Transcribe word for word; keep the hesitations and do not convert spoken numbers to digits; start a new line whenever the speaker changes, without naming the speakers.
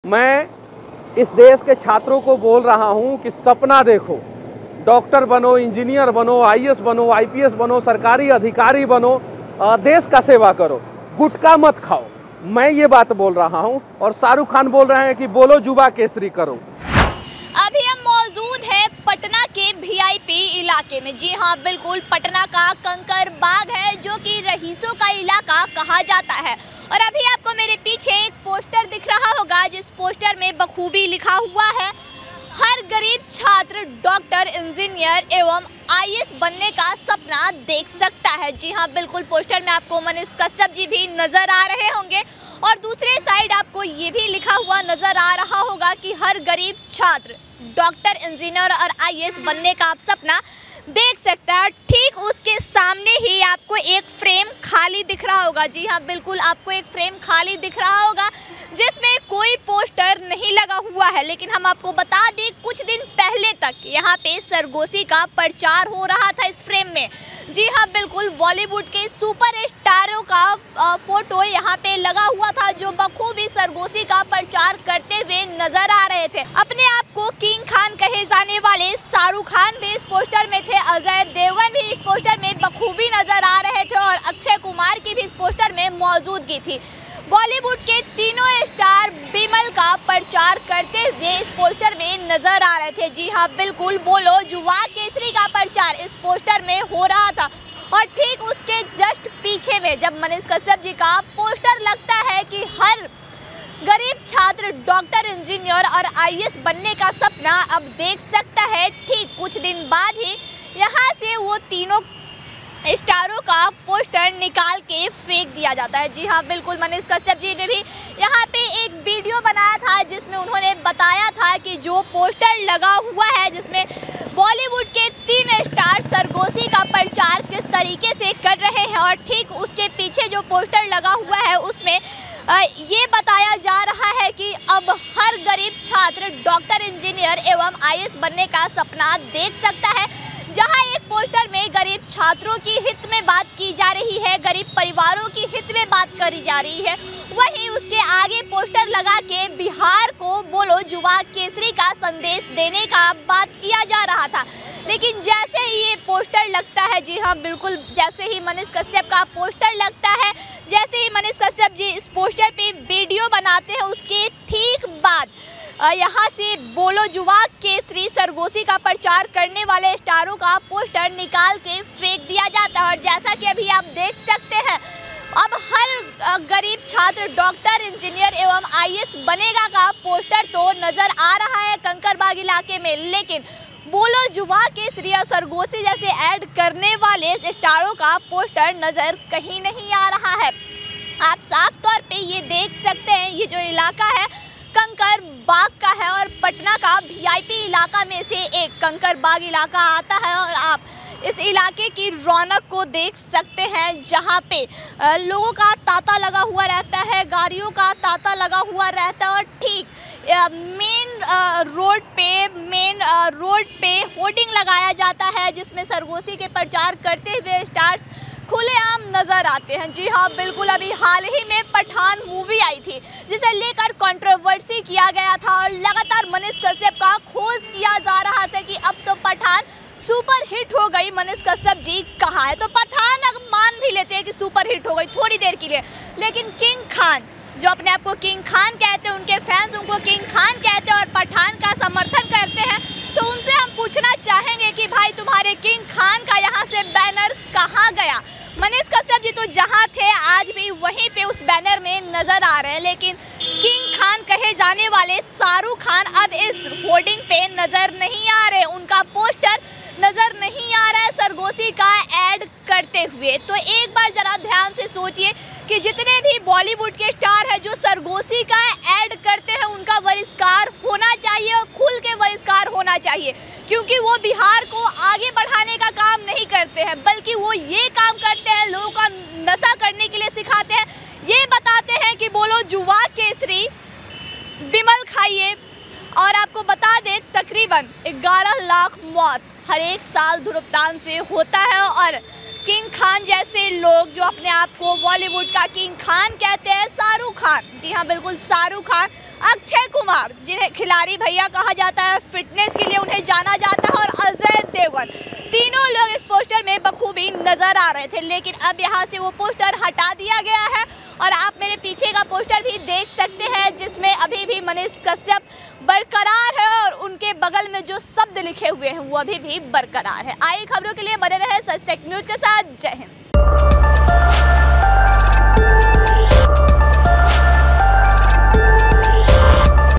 मैं इस देश के छात्रों को बोल रहा हूं कि सपना देखो, डॉक्टर बनो, इंजीनियर बनो, आई ए एस बनो, आई पी एस बनो, सरकारी अधिकारी बनो, देश का सेवा करो, गुटखा मत खाओ। मैं ये बात बोल रहा हूं और शाहरुख खान बोल रहे हैं कि बोलो युवा केसरी करो।
अभी हम मौजूद हैं पटना के वी आई पी इलाके में। जी हाँ, बिल्कुल पटना का कंकर बाग है जो कि रईसों का इलाका कहा जाता है। और अभी आपको मेरे पीछे एक पोस्टर दिख रहा होगा, जिस पोस्टर में बखूबी लिखा हुआ है, हर गरीब छात्र डॉक्टर, इंजीनियर एवं आई ए एस बनने का सपना देख सकता है। जी हाँ, बिल्कुल पोस्टर में आपको मनीष कश्यप जी भी नजर आ रहे होंगे और दूसरे साइड आपको ये भी लिखा हुआ नजर आ रहा होगा कि हर गरीब छात्र डॉक्टर, इंजीनियर और आई ए एस बनने का आप सपना देख सकता है। ठीक उसके सामने ही आपको एक फ्रेम खाली दिख रहा होगा। जी हाँ, बिल्कुल आपको एक फ्रेम खाली दिख रहा होगा जिसमें कोई पोस्टर नहीं लगा हुआ है। लेकिन हम आपको बता दें, कुछ दिन पहले तक यहाँ पे सरगोशी का प्रचार हो रहा था इस फ्रेम में। जी हाँ, बिल्कुल बॉलीवुड के सुपर स्टारों का फोटो यहाँ पे लगा हुआ था जो बखूबी सरगोशी का प्रचार करते हुए नजर आ रहे थे। अपने आप को किंग खान कहे जाने वाले शाहरुख खान भी इस पोस्टर में थे, अजय देवगन भी इस पोस्टर में बखूबी नजर आ रहे थे और अक्षय कुमार की भी इस पोस्टर में मौजूदगी थी। बॉलीवुड के तीनों स्टार बिमल का प्रचार करते हुए इस पोस्टर में नजर आ रहे थे। जी हाँ, बिल्कुल बोलो युवा केसरी का प्रचार इस पोस्टर में हो रहा था। और ठीक उसके जस्ट पीछे में जब मनीष कश्यप जी का पोस्टर लगता है कि हर गरीब छात्र डॉक्टर, इंजीनियर और आई ए एस बनने का सपना अब देख सकता है, ठीक कुछ दिन बाद ही यहाँ से वो तीनों स्टारों का पोस्टर निकाल के फेंक दिया जाता है। जी हाँ, बिल्कुल मनीष कश्यप जी ने भी यहाँ पे एक वीडियो बनाया था जिसमें उन्होंने बताया था कि जो पोस्टर लगा हुआ है जिसमें बॉलीवुड के तीन स्टार सरगोशी का प्रचार किस तरीके से कर रहे हैं और ठीक उसके पीछे जो पोस्टर लगा हुआ है उसमें ये बताया जा रहा है कि अब हर गरीब छात्र डॉक्टर, इंजीनियर एवं आई ए एस बनने का सपना देख सकता है। जहां एक पोस्टर में गरीब छात्रों की हित में बात की जा रही है, गरीब परिवारों की हित में बात करी जा रही है, वहीं उसके आगे पोस्टर लगा के बिहार को बोलो युवा केसरी का संदेश देने का बात किया जा रहा था। लेकिन जैसे ही ये पोस्टर लगता है, जी हाँ बिल्कुल, जैसे ही मनीष कश्यप का पोस्टर लगता है, जैसे ही मनीष कश्यप जी इस पोस्टर पे वीडियो बनाते हैं, उसके ठीक बाद यहाँ से बोलो युवा केसरी सरगोशी का प्रचार करने वाले स्टारों का पोस्टर निकाल के फेंक दिया जाता है। और जैसा कि अभी आप देख सकते हैं, अब हर गरीब छात्र डॉक्टर, इंजीनियर एवं आई ए एस बनेगा का पोस्टर तो नजर आ रहा है कंकरबाग इलाके में, लेकिन बोलो युवा केसरी और सरगोशी जैसे ऐड करने वाले स्टारों का पोस्टर नजर कहीं नहीं आ रहा है। आप साफ तौर पे ये देख सकते हैं, ये जो इलाका है कंकर बाग का है और पटना का वी आई पी इलाका में से एक कंकर बाग इलाका आता है। और आप इस इलाके की रौनक को देख सकते हैं, जहां पे लोगों का तांता लगा हुआ रहता है, गाड़ियों का तांता लगा हुआ रहता है और ठीक मेन रोड पे मेन रोड पे होर्डिंग लगाया जाता है जिसमें सरगोशी के प्रचार करते हुए स्टार्स खुलेआम नजर आते हैं। जी हाँ, बिल्कुल अभी हाल ही में पठान मूवी आई थी जिसे लेकर कंट्रोवर्सी किया गया था और लगातार मनीष कश्यप का खोज किया जा रहा था कि अब तो पठान सुपर हिट हो गई, मनीष कश्यप जी कहाँ है। तो पठान अब मान भी लेते हैं कि सुपर हिट हो गई थोड़ी देर के लिए, लेकिन किंग खान जो अपने आप को किंग खान कहते हैं, उनके फैंस उनको किंग खान कहते हैं और पठान का समर्थन करते हैं, तो उनसे हम पूछना चाहेंगे कि भाई तुम्हारे किंग खान का यहाँ से बैनर कहाँ गया। मनीष कश्यप जी तो जहाँ थे आज भी वहीं पे उस बैनर में नजर आ रहे हैं, लेकिन किंग खान कहे जाने वाले शाहरुख खान अब इस होर्डिंग पे नजर नहीं आ रहे, उनका पोस्टर नजर नहीं आ रहा है सरगोशी का ऐड करते हुए। तो एक बार जरा ध्यान से सोचिए कि जितने भी बॉलीवुड के स्टार हैं जो सरगोशी का ऐड करते हैं, उनका बहिष्कार होना चाहिए और खुल के बहिष्कार होना चाहिए, क्योंकि वो बिहार को आगे बढ़ाने का काम नहीं करते हैं, बल्कि वो ये काम करते हैं, लोगों का नशा करने के लिए सिखाते हैं, ये बताते हैं कि बोलो युवा केसरी, बिमल खाइए। और आपको बता दें, तकरीबन ग्यारह लाख मौत हर एक साल धूम्रपान से होता है और किंग खान जैसे लोग जो अपने आप को बॉलीवुड का किंग खान कहते हैं, शाहरुख खान, जी हाँ बिल्कुल शाहरुख खान, अक्षय कुमार कुमार जिन्हें खिलाड़ी भैया कहा जाता है, फिटनेस के लिए उन्हें जाना जाता है, और अजय देवगन, तीनों लोग इस पोस्टर में बखूबी नजर आ रहे थे। लेकिन अब यहाँ से वो पोस्टर हटा दिया गया है और आप मेरे पीछे का पोस्टर भी देख सकते हैं जिसमें अभी भी मनीष कश्यप बरकरार है और उनके बगल में जो शब्द लिखे हुए हैं वो अभी भी बरकरार है। आई खबरों के लिए बने रहे सच टेक न्यूज के साथ। जय हिंद।